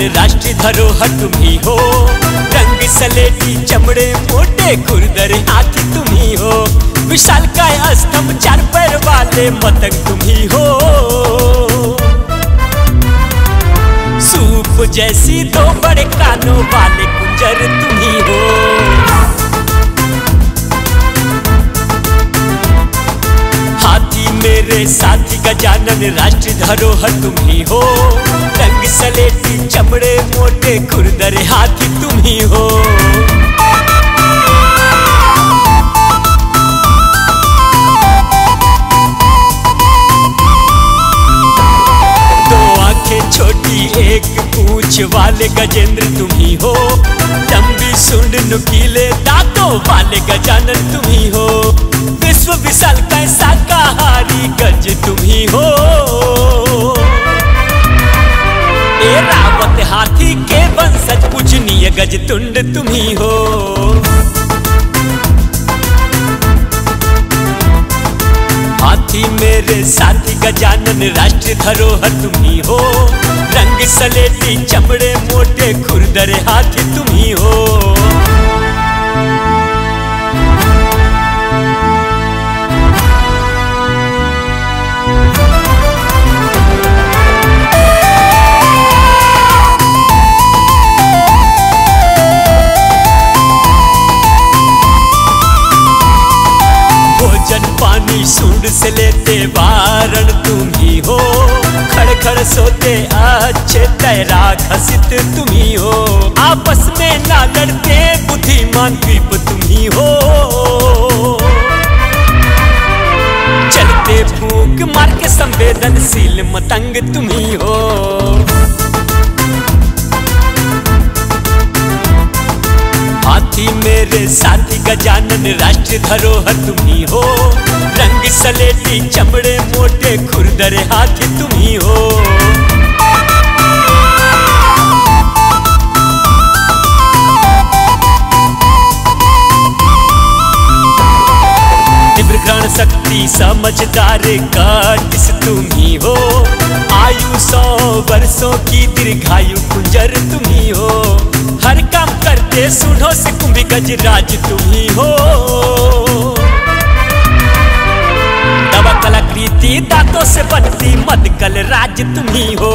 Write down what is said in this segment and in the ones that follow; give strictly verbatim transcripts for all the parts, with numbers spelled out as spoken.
गजानन राष्ट्रीय धरोहर तुम ही हो। रंग सलेटी चमड़े मोटे खुरदर हाथी तुम ही हो। विशालकाय स्तंभ चार पैर वाले मतंग तुम ही हो। सूप जैसी दो बड़े कानों वाले कुंजर तुम ही हो। मेरे साथी गजानन राष्ट्रीय धरोहर तुम ही हो। रंग सलेटी चमड़े मोटे खुरदर हाथी तुम ही हो। दो आंखें छोटी एक पूंछ वाले गजेंद्र तुम ही हो। लंबी सूंड नुकीले दांतों वाले गजानन तुम ही हो। विश्व विशाल का शाकाहारी गज तुम ही हो। ए रावत हाथी के वंशज पूजनीय गज तुंड तुम ही हो। हाथी मेरे साथी गजानन राष्ट्रीय धरोहर तुम ही हो। रंग सलेटी चमड़े मोटे खुरदर हाथी तुम ही हो। पानी सूंड से लेते वारण तुम ही हो। खड़ खड़ सोते अच्छे तैराक हसित तुम ही हो। आपस में ना लड़ते बुद्धिमान द्वीप तुम ही हो। चलते फूंक मार के संवेदनशील मतंग तुम ही हो। हाथी मेरे साथी गजानन राष्ट्रीय धरोहर तुम ही हो। रंग सलेटी चमड़े मोटे खुरदर हाथी तुम ही हो। दिव्यग्रहण शक्ति समझदार काटिस तुम ही हो। आयु सौ वर्षों की दीर्घायु कुंजर तुम ही हो। हर काम करते सूढ़ों से कुंभी गज राज तुम ही हो। दवा कलाकृति दांतों से बनती मदकल राज तुम ही हो।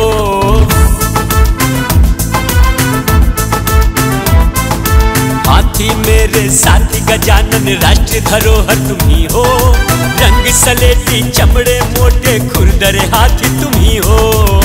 हाथी मेरे साथी गजानन राष्ट्रीय धरोहर तुम ही हो। रंग सलेटी चमड़े मोटे खुरदर हाथी तुम ही हो।